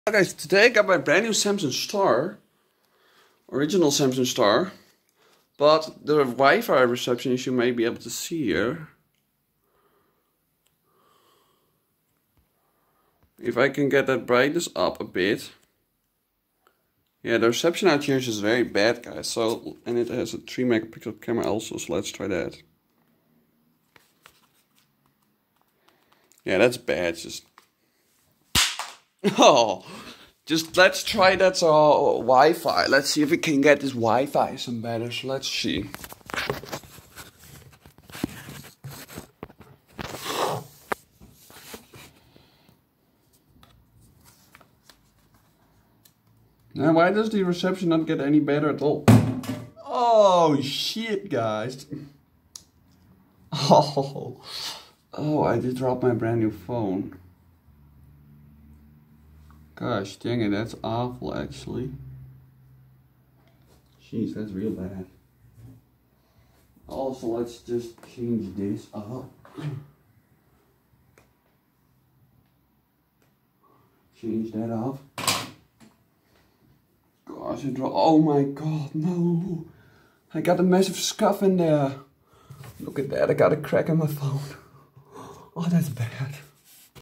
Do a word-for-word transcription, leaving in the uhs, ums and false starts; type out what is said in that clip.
Hi guys, today I got my brand new Samsung Star, original Samsung Star, but the Wi-Fi reception as you may be able to see here. If I can get that brightness up a bit. Yeah, the reception out here is just very bad, guys. So, and it has a three megapixel camera also, so let's try that. Yeah, that's bad, just... Oh! Just let's try that uh, Wi-Fi. Let's see if we can get this Wi-Fi some better. So let's see. Now, why does the reception not get any better at all? Oh shit, guys! Oh, oh! I just dropped my brand new phone. Gosh dang it, that's awful actually. Jeez, that's real bad. Also, let's just change this up. Change that up. Gosh, it dro- oh my god, no! I got a massive scuff in there. Look at that, I got a crack in my phone. Oh, that's bad.